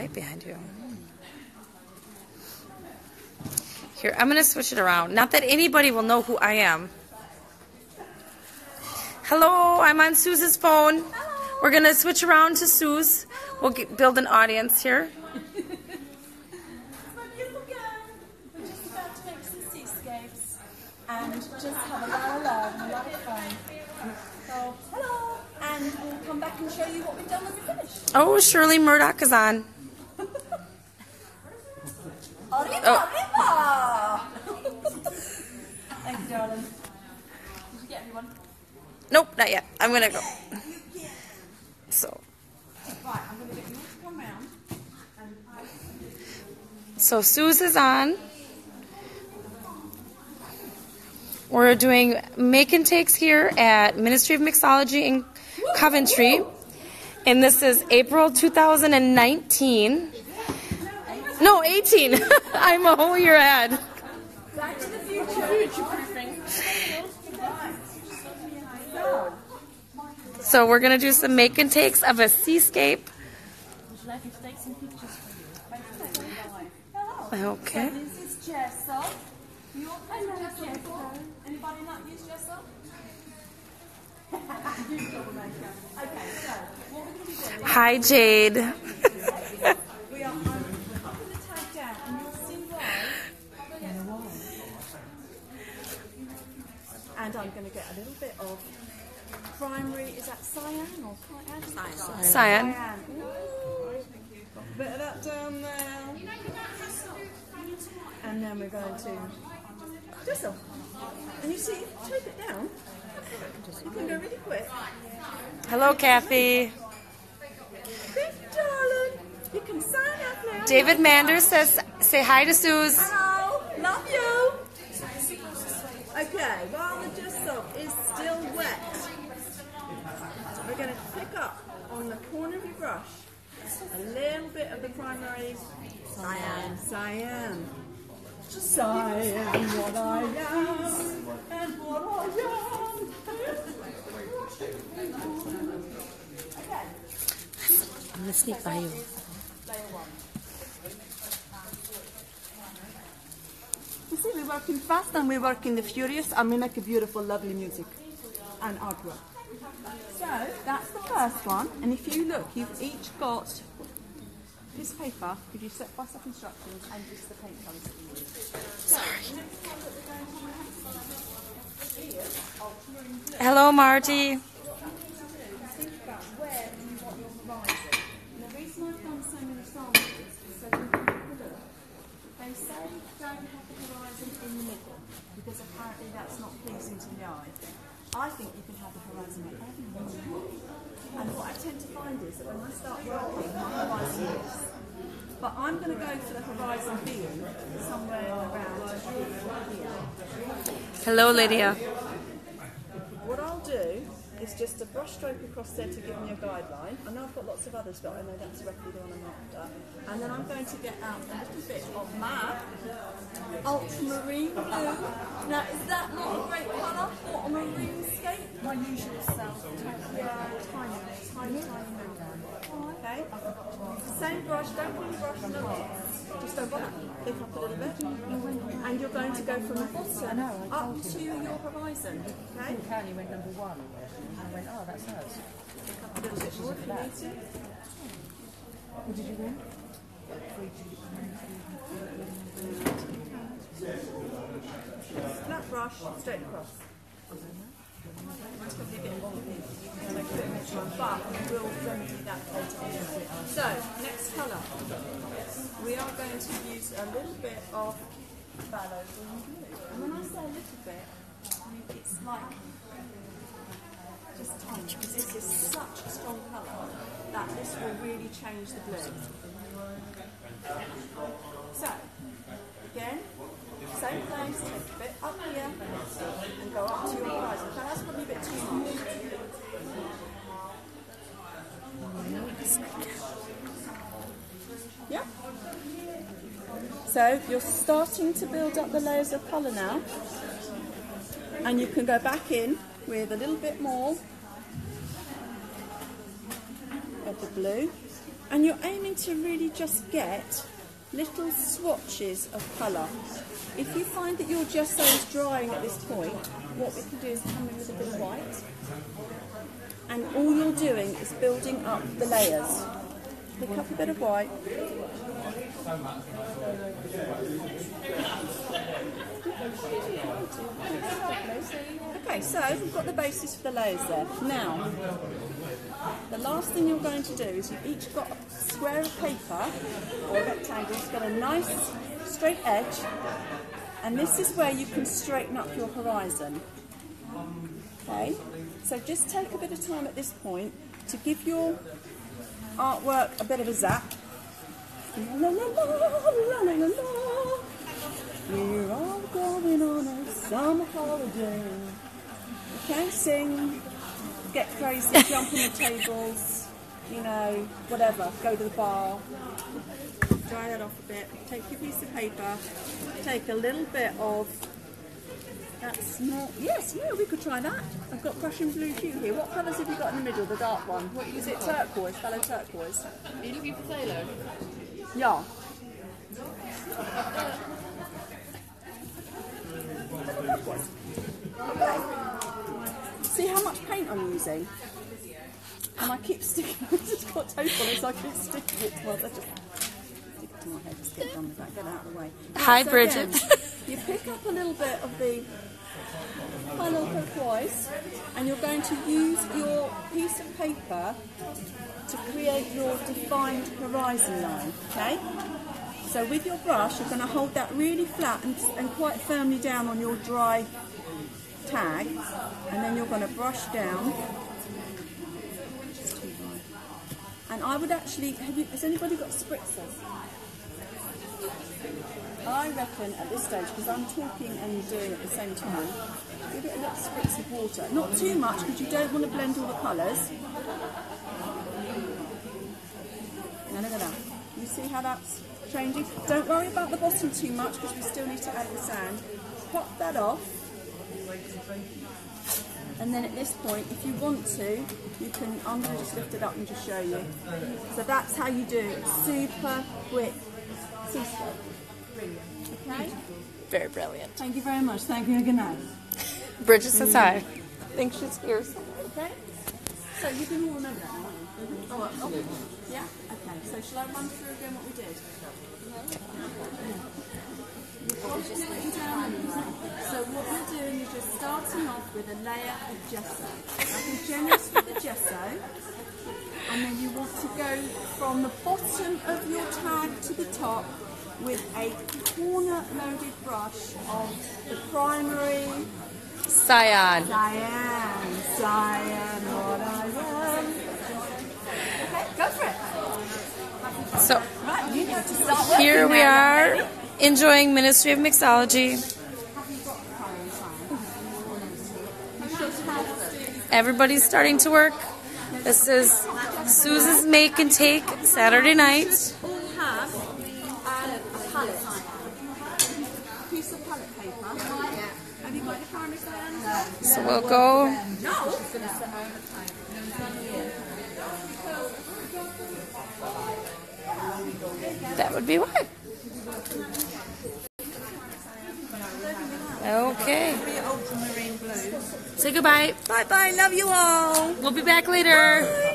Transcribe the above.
light behind you. Here, I'm going to switch it around. Not that anybody will know who I am. Hello, I'm on Sue's phone. Hello. We're going to switch around to Sue's. We'll build an audience here. We're just about to make some seascapes and just have a lot of love and a lot of fun. So, hello, and we'll come back and show you what we've done when we're finished. Oh, Shirley Murdoch is on. Arriba, arriba! Thank you, darling. Did you get everyone? Nope, not yet. I'm going to go. So. Right, I'm going to get you to come round. So Sue's is on. We're doing make and takes here at Ministry of Mixology in Coventry. And this is April 2019. No, 18. I'm a whole year ahead. Back to the future. Future-proofing. So we're going to do some make and takes of a seascape. Would you like me to take some pictures for you? Okay. So this is gesso. You all know gesso. Anybody not use gesso? Okay, so what we're going to be doing. Hi, Jade. I'm going to tag down and you'll see why. And I'm going to get a little bit of primary, is that cyan or cyan? Cyan. Ooh, got a bit of that down there. And then we're going to gesso. And you see, tape it down. You can go really quick. Hello, Kathy. Big darling. You can sign up now. David Manders says, say hi to Suze. Hello. Love you. Okay, while the gesso is still wet, we're going to pick up on the corner of your brush a little bit of the primary cyan. Cyan. Cyan, what I am, and what I am. Okay. I'm going to sneak by you. Layer one. You see, we're working fast and we're working the furious and we make a beautiful, lovely music and artwork. So, that's the first one. And if you look, you've each got this paper with your step-by-step instructions and just the paint colours that you use. Sorry. Hello, Marty. Think about where you want your horizon. And the reason I've done so many samples is so you can have a look. They say don't have the horizon in the middle because apparently that's not pleasing to the eye. I think you can have the horizon wherever you want. And what I tend to find is that when I start working, my horizon is. But I'm going to go for the horizon being somewhere around here. Hello, Lydia. What I'll do is just a brush stroke across there to give me a guideline. I know I've got lots of others, but I know that's roughly the one I'm after. And then I'm going to get out a little bit of my ultramarine blue. Now, is that not a great colour for a marine scape? My usual self. Yeah, tiny. Okay. Same brush, don't pull your brush a lot. Just over that. Pick up a little bit. And you're going to go from the bottom up to your horizon. Okay? Apparently went number one. I went, oh, that's hers. Pick up a little bit more if you need to. What did you win? Flat brush, straight across. Mine's probably a bit wonky. But we'll remedy that later. So, next colour. We are going to use a little bit of phthalo green blue. And when I say a little bit, I mean it's like just tiny, because this is such a strong colour that this will really change the blue. So, again, same place, take a bit up here and go up to your horizon. So that's probably a bit too much. Yeah. So you're starting to build up the layers of colour now, and you can go back in with a little bit more of the blue. And you're aiming to really just get little swatches of colour. If you find that your gesso is drying at this point, what we can do is come in with a bit of white. And all you're doing is building up the layers. Pick up a bit of white. Okay, so we've got the basis for the layers there. Now, the last thing you're going to do is you've each got a square of paper or a rectangle. It's got a nice straight edge, and this is where you can straighten up your horizon. Okay, so just take a bit of time at this point to give your artwork a bit of a zap. La, la, la, la, la, la, la. We're all going on a summer holiday. Okay, sing, get crazy, jump on the tables, you know, whatever, go to the bar, dry that off a bit, take your piece of paper, take a little bit of, that's not, yes, yeah, we could try that. I've got Prussian blue hue here. What colours have you got in the middle, the dark one? What, is it turquoise, fellow turquoise? Are you looking for phthalo? Yeah. Okay. See how much paint I'm using? And I keep sticking, I've just got tape on it, so I keep sticking it to my, just stick it to my head, just get done with that, get it out of the way. Hi, so Bridget. Again, you pick up a little bit of the final turquoise, and you're going to use your piece of paper to create your defined horizon line, okay? So with your brush, you're going to hold that really flat and quite firmly down on your dry tag, and then you're going to brush down. And I would actually, has anybody got spritzers? I reckon at this stage, because I'm talking and doing at the same time, give it a little spritz of water. Not too much, because you don't want to blend all the colours. Now look at that. You see how that's changing? Don't worry about the bottom too much, because we still need to add the sand. Pop that off. And then at this point, if you want to, you can, I'm going to just lift it up and just show you. So that's how you do it. Super quick seastroke. Okay? Very brilliant. Thank you very much. Thank you and good night. Bridget says hi. I think she's here. Okay? So you can all remember that now, aren't you? Oh, yeah? Okay. So shall I run through again what we did? Just looking down anyway. So what we're doing is just starting off with a layer of gesso. Now be generous with the gesso, and then you want to go from the bottom of your tag to the top with a corner-loaded brush of the primary Cyan. cyan, what I am. Okay, go for it. So Right, you have to start working here we now. are enjoying Ministry of Mixology. Everybody's starting to work. This is Susan's Make and Take Saturday night. All have a palette. A piece of palette paper. Have you got your primary cyan? So we'll go. No. That would be why. Okay. Say goodbye. Bye bye. Love you all. We'll be back later. Bye.